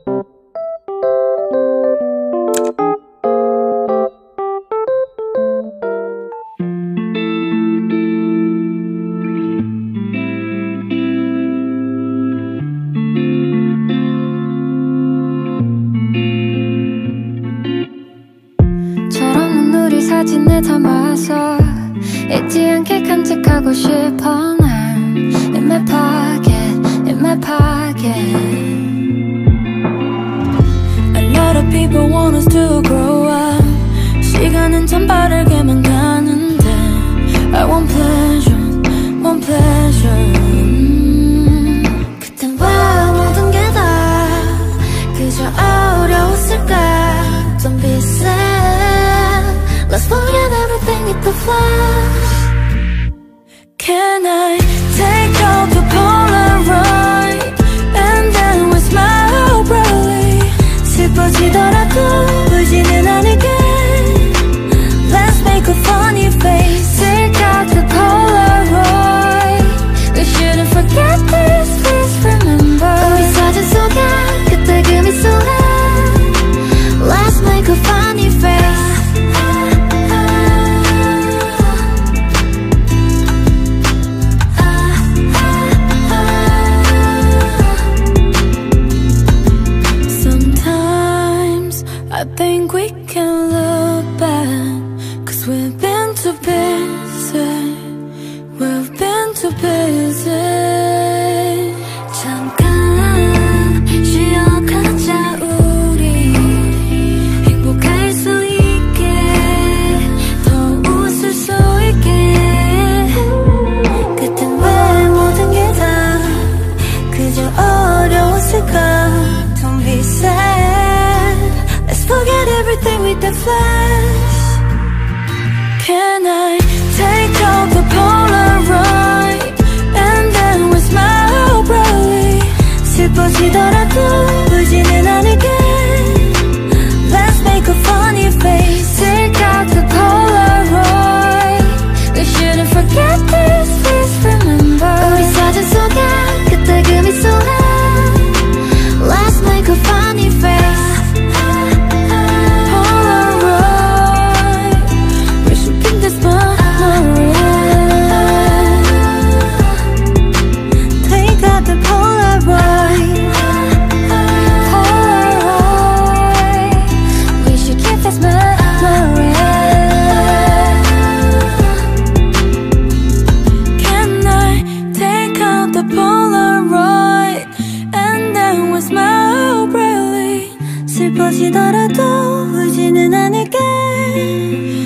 사진에 담아서 잊지 않게 간직하고 싶어 난 In my pocket, in my pocket. A lot of people want us to grow up. 시간은 참 빠르게만 가는데 I want pleasure, want pleasure. 그땐 왜 모든 게 다 그저 어려웠을까. Don't be sad, let's forget everything with the flash. Can I take out the Polaroid and then we smile brightly. 슬퍼지더라도 울지는 않을게. Let's make a funny face. Take out the Polaroid. We shouldn't forget this, please remember. 우리 사진 속에 그때 그 미소에 Let's make a funny face. I think we can look back, 'cause we've been too busy. We've been too busy. 잠깐 쉬어가자 우리. 행복할 수 있게, 더 웃을 수 있게. 그땐 왜 모든 게 다 그저 어려웠을까. Don't be sad, forget everything with the flash. Can I take out the Polaroid and then we smile brightly. 슬퍼지더라도 울지는 않을게. Let's make a funny face. Take out the Polaroid. We shouldn't forget this, please remember. 우리 사진 속에 그때 그 미소에 Let's make a funny face. 슬퍼지더라도 울지는 않을게.